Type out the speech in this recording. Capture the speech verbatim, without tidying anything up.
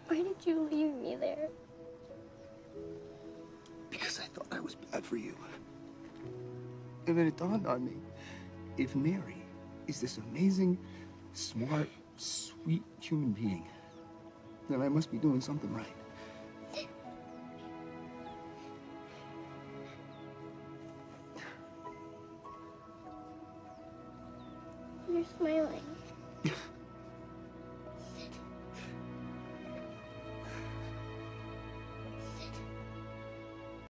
Why did you leave me there? Because I thought I was bad for you. And then it dawned on me, if Mary is this amazing, smart, sweet human being, then I must be doing something right. You're smiling.